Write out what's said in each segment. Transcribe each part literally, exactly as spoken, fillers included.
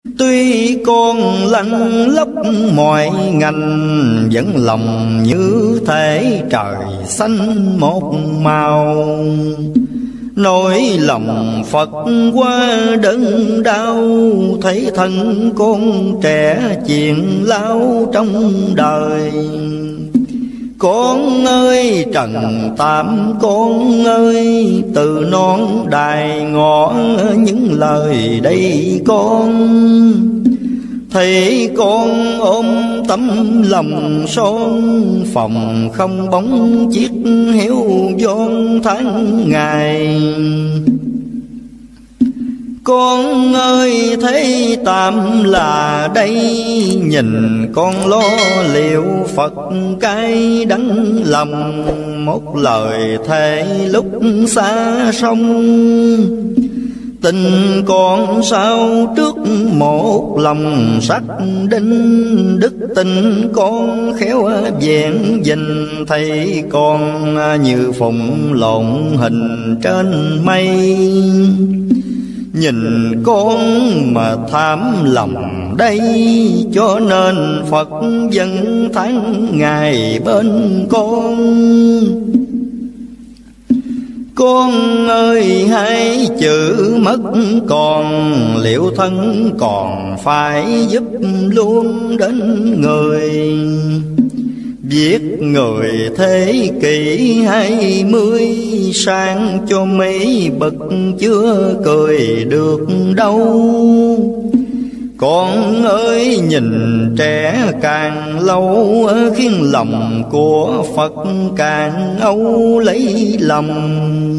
Tuy con lăn lóc mọi ngành, vẫn lòng như thể trời xanh một màu. Nỗi lòng Phật qua đớn đau, thấy thân con trẻ chuyện lao trong đời. Con ơi trần tam con ơi, từ non đài ngõ những lời đây con. Thấy con ôm tấm lòng son, phòng không bóng chiếc héo von tháng ngày. Con ơi thấy tạm là đây, nhìn con lo liệu Phật cái đắng lòng. Một lời thề lúc xa sông, tình con sao trước một lòng sắc đinh. Đức tình con khéo vẹn dình, thấy con như phụng lộn hình trên mây. Nhìn con mà thảm lòng đây, cho nên Phật dân tháng ngày bên con. Con ơi hai chữ mất còn, liệu thân còn phải giúp luôn đến người. Viết người thế kỷ hai mươi, sang cho mấy bậc chưa cười được đâu. Con ơi nhìn trẻ càng lâu, khiến lòng của Phật càng âu lấy lòng.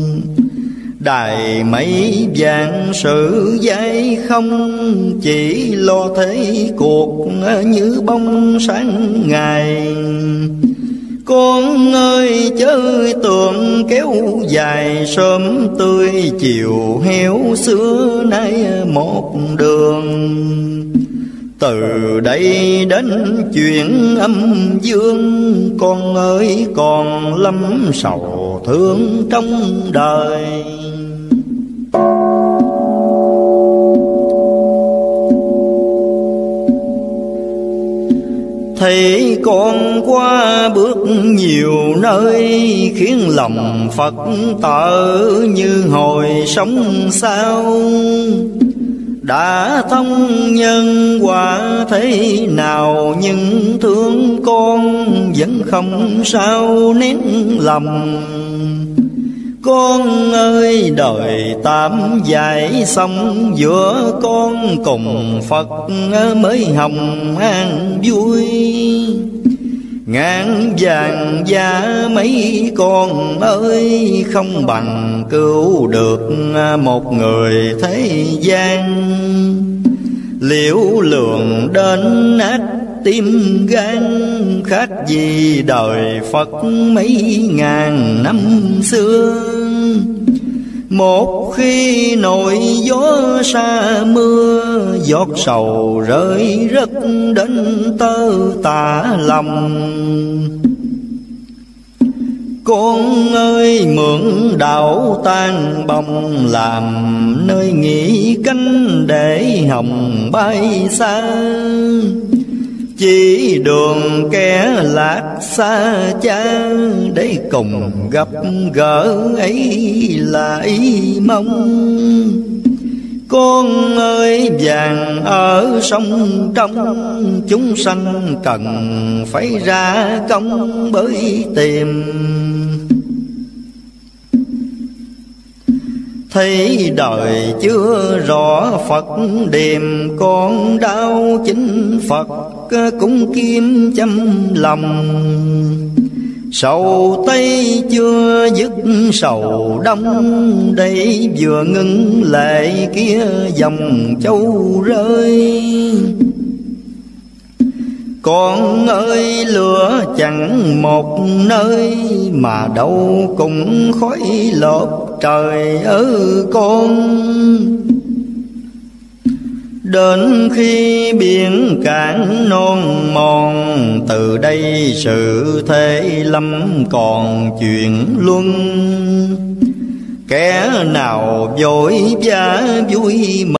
Đài mấy vạn sự dạy không, chỉ lo thấy cuộc như bóng sáng ngày. Con ơi chơi tượng kéo dài, sớm tươi chiều héo xưa nay một đường. Từ đây đến chuyện âm dương, con ơi còn lắm sầu thương trong đời. Thấy con qua bước nhiều nơi, khiến lòng Phật tợ như hồi sống sao. Đã thông nhân quả thế nào, nhưng thương con vẫn không sao nén lòng. Con ơi đời tạm dài xong, giữa con cùng Phật mới hồng an vui. Ngàn vàng giá mấy con ơi, không bằng cứu được một người thế gian. Liễu lượng đến nát tim gan, khác gì đời Phật mấy ngàn năm xưa. Một khi nổi gió sa mưa, giọt sầu rơi rớt đến tơ tả lòng. Con ơi mượn đạo tan bồng, làm nơi nghỉ cánh để hồng bay xa. Chỉ đường kẻ lạc xa cha, để cùng gặp gỡ ấy là ý mong. Con ơi vàng ở sông trong, chúng sanh cần phải ra công bởi tìm. Thấy đời chưa rõ Phật điềm, con đau chính Phật cũng kiếm chăm lòng. Sầu Tây chưa dứt sầu Đông, đây vừa ngưng lệ kia dòng châu rơi. Con ơi lửa chẳng một nơi, mà đâu cũng khói lộp trời ơi con. Đến khi biển cạn non mòn, từ đây sự thế lâm còn chuyện luân. Kẻ nào vội vã vui